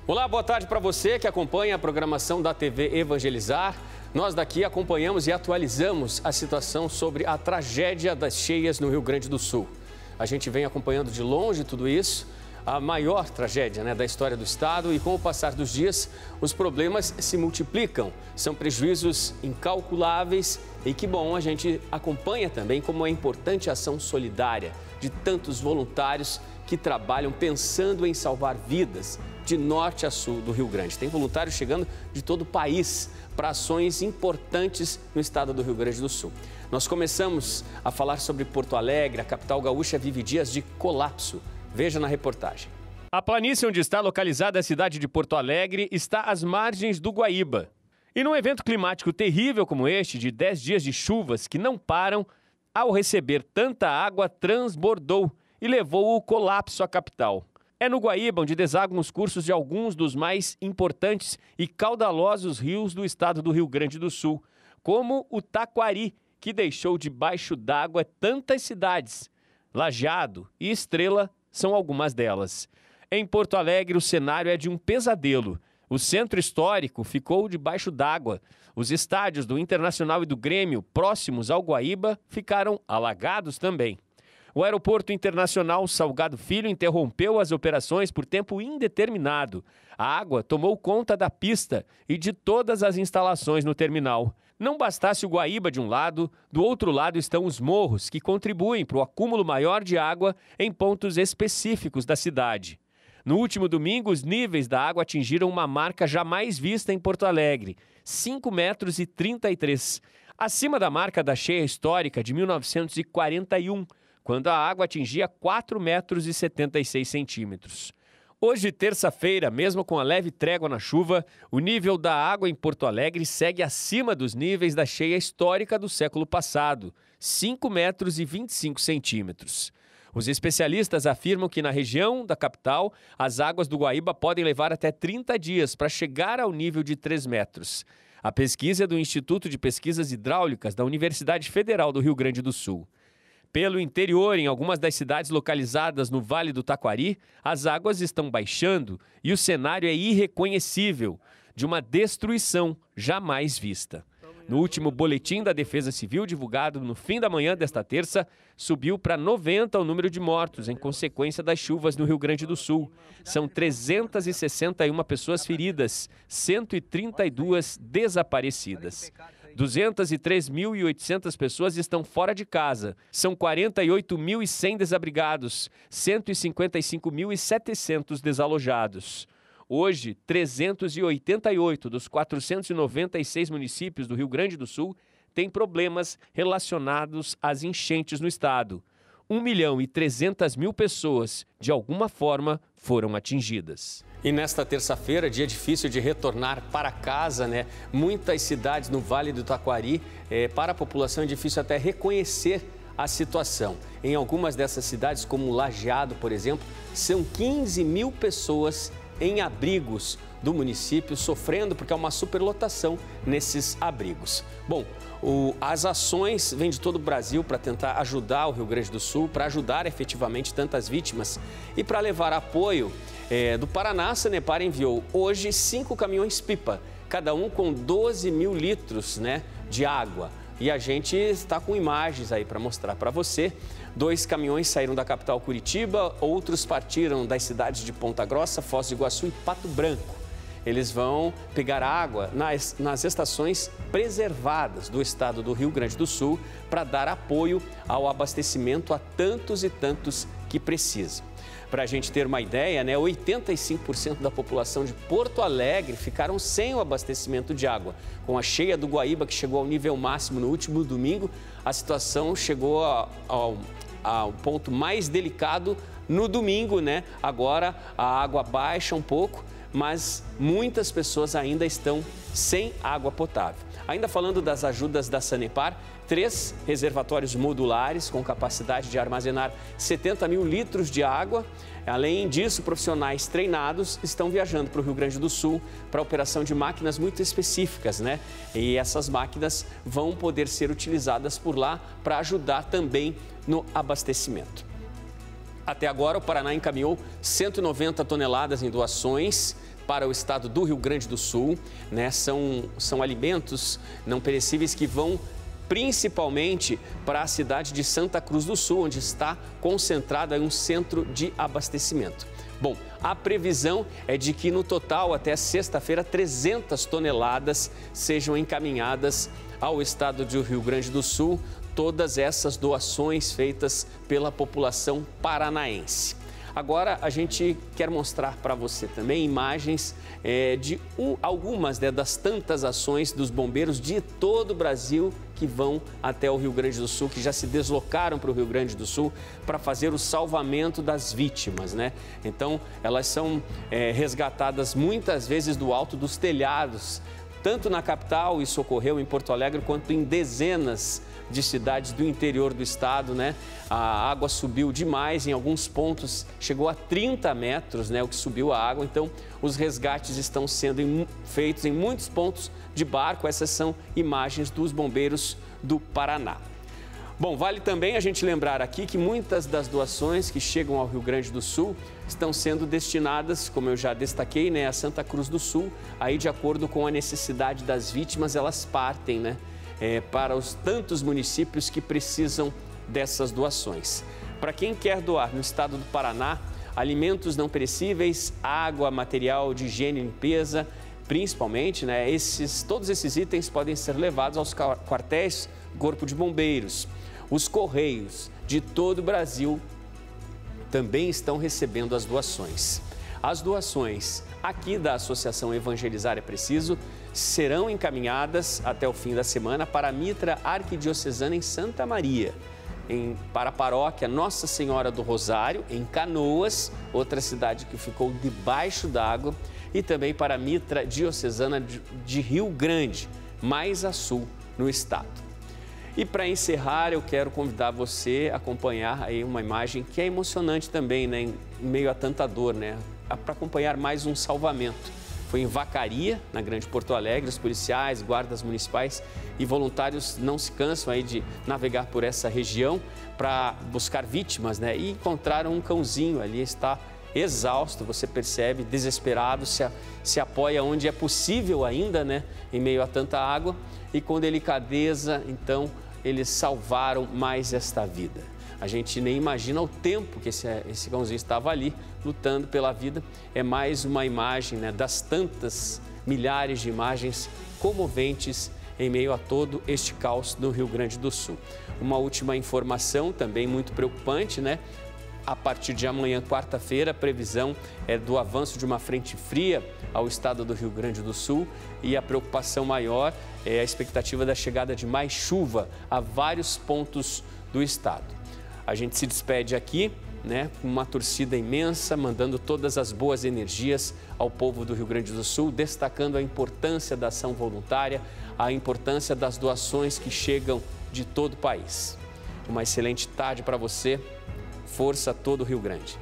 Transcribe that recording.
Olá, boa tarde para você que acompanha a programação da TV Evangelizar. Nós daqui acompanhamos e atualizamos a situação sobre a tragédia das cheias no Rio Grande do Sul. A gente vem acompanhando de longe tudo isso, a maior tragédia da história do estado, e com o passar dos dias, os problemas se multiplicam. São prejuízos incalculáveis e que bom, a gente acompanha também como é importante a ação solidária de tantos voluntários que trabalham pensando em salvar vidas de norte a sul do Rio Grande. Tem voluntários chegando de todo o país para ações importantes no estado do Rio Grande do Sul. Nós começamos a falar sobre Porto Alegre. A capital gaúcha vive dias de colapso. Veja na reportagem. A planície onde está localizada a cidade de Porto Alegre está às margens do Guaíba. E num evento climático terrível como este, de 10 dias de chuvas que não param, ao receber tanta água, transbordou e levou o colapso à capital. É no Guaíba onde desaguam os cursos de alguns dos mais importantes e caudalosos rios do estado do Rio Grande do Sul, como o Taquari, que deixou debaixo d'água tantas cidades. Lajeado e Estrela são algumas delas. Em Porto Alegre, o cenário é de um pesadelo. O centro histórico ficou debaixo d'água. Os estádios do Internacional e do Grêmio, próximos ao Guaíba, ficaram alagados também. O Aeroporto Internacional Salgado Filho interrompeu as operações por tempo indeterminado. A água tomou conta da pista e de todas as instalações no terminal. Não bastasse o Guaíba de um lado, do outro lado estão os morros, que contribuem para o acúmulo maior de água em pontos específicos da cidade. No último domingo, os níveis da água atingiram uma marca jamais vista em Porto Alegre, 5,33 metros, acima da marca da cheia histórica de 1941, quando a água atingia 4,76 metros. Hoje, terça-feira, mesmo com a leve trégua na chuva, o nível da água em Porto Alegre segue acima dos níveis da cheia histórica do século passado, 5,25 metros. Os especialistas afirmam que na região da capital, as águas do Guaíba podem levar até 30 dias para chegar ao nível de 3 metros. A pesquisa é do Instituto de Pesquisas Hidráulicas da Universidade Federal do Rio Grande do Sul. Pelo interior, em algumas das cidades localizadas no Vale do Taquari, as águas estão baixando e o cenário é irreconhecível, de uma destruição jamais vista. No último boletim da Defesa Civil, divulgado no fim da manhã desta terça, subiu para 90 o número de mortos em consequência das chuvas no Rio Grande do Sul. São 361 pessoas feridas, 132 desaparecidas. 203.800 pessoas estão fora de casa. São 48.100 desabrigados, 155.700 desalojados. Hoje, 388 dos 496 municípios do Rio Grande do Sul têm problemas relacionados às enchentes no estado. 1.300.000 pessoas, de alguma forma, foram atingidas. E nesta terça-feira, dia difícil de retornar para casa, Muitas cidades no Vale do Taquari, para a população é difícil até reconhecer a situação. Em algumas dessas cidades, como Lajeado, por exemplo, são 15.000 pessoas em abrigos do município, sofrendo porque há uma superlotação nesses abrigos. Bom, as ações vêm de todo o Brasil para tentar ajudar o Rio Grande do Sul, para ajudar efetivamente tantas vítimas e para levar apoio. Do Paraná, a Sanepar enviou hoje 5 caminhões-pipa, cada um com 12.000 litros de água. E a gente está com imagens aí para mostrar para você. 2 caminhões saíram da capital Curitiba, outros partiram das cidades de Ponta Grossa, Foz do Iguaçu e Pato Branco. Eles vão pegar água nas estações preservadas do estado do Rio Grande do Sul para dar apoio ao abastecimento a tantos e tantos que precisam. Para a gente ter uma ideia, 85% da população de Porto Alegre ficaram sem o abastecimento de água. Com a cheia do Guaíba, que chegou ao nível máximo no último domingo, a situação chegou ao ponto mais delicado no domingo, Agora a água baixa um pouco, mas muitas pessoas ainda estão sem água potável. Ainda falando das ajudas da Sanepar, 3 reservatórios modulares com capacidade de armazenar 70.000 litros de água. Além disso, profissionais treinados estão viajando para o Rio Grande do Sul para a operação de máquinas muito específicas, E essas máquinas vão poder ser utilizadas por lá para ajudar também no abastecimento. Até agora, o Paraná encaminhou 190 toneladas em doações, para o estado do Rio Grande do Sul, né? São alimentos não perecíveis que vão principalmente para a cidade de Santa Cruz do Sul, onde está concentrado aí um centro de abastecimento. Bom, a previsão é de que no total, até sexta-feira, 300 toneladas sejam encaminhadas ao estado do Rio Grande do Sul, todas essas doações feitas pela população paranaense. Agora, a gente quer mostrar para você também imagens de algumas das tantas ações dos bombeiros de todo o Brasil que vão até o Rio Grande do Sul, que já se deslocaram para o Rio Grande do Sul para fazer o salvamento das vítimas, né? Então, elas são resgatadas muitas vezes do alto dos telhados, tanto na capital, isso ocorreu em Porto Alegre, quanto em dezenas de cidades do interior do estado, né? A água subiu demais, em alguns pontos chegou a 30 metros, né? O que subiu a água, então os resgates estão sendo feitos em muitos pontos de barco. Essas são imagens dos bombeiros do Paraná. Bom, vale também a gente lembrar aqui que muitas das doações que chegam ao Rio Grande do Sul estão sendo destinadas, como eu já destaquei, né, a Santa Cruz do Sul. Aí, de acordo com a necessidade das vítimas, elas partem, né, para os tantos municípios que precisam dessas doações. Para quem quer doar no estado do Paraná, alimentos não perecíveis, água, material de higiene e limpeza, principalmente, né, todos esses itens podem ser levados aos quartéis do Corpo de Bombeiros. Os Correios de todo o Brasil também estão recebendo as doações. As doações aqui da Associação Evangelizar é Preciso serão encaminhadas até o fim da semana para a Mitra Arquidiocesana em Santa Maria, para a paróquia Nossa Senhora do Rosário, em Canoas, outra cidade que ficou debaixo d'água, e também para a Mitra Diocesana de Rio Grande, mais a sul no estado. E para encerrar, eu quero convidar você a acompanhar aí uma imagem que é emocionante também, né, em meio a tanta dor, né, para acompanhar mais um salvamento. Foi em Vacaria, na Grande Porto Alegre, os policiais, guardas municipais e voluntários não se cansam aí de navegar por essa região para buscar vítimas, né? E encontraram um cãozinho ali, está exausto, você percebe, desesperado, se apoia onde é possível ainda, né? Em meio a tanta água, e com delicadeza, então, eles salvaram mais esta vida. A gente nem imagina o tempo que esse cãozinho estava ali lutando pela vida. É mais uma imagem, né, das tantas milhares de imagens comoventes em meio a todo este caos no Rio Grande do Sul. Uma última informação também muito preocupante, né? A partir de amanhã, quarta-feira, a previsão é do avanço de uma frente fria ao estado do Rio Grande do Sul, e a preocupação maior é a expectativa da chegada de mais chuva a vários pontos do estado. A gente se despede aqui, né, com uma torcida imensa, mandando todas as boas energias ao povo do Rio Grande do Sul, destacando a importância da ação voluntária, a importância das doações que chegam de todo o país. Uma excelente tarde para você. Força a todo o Rio Grande.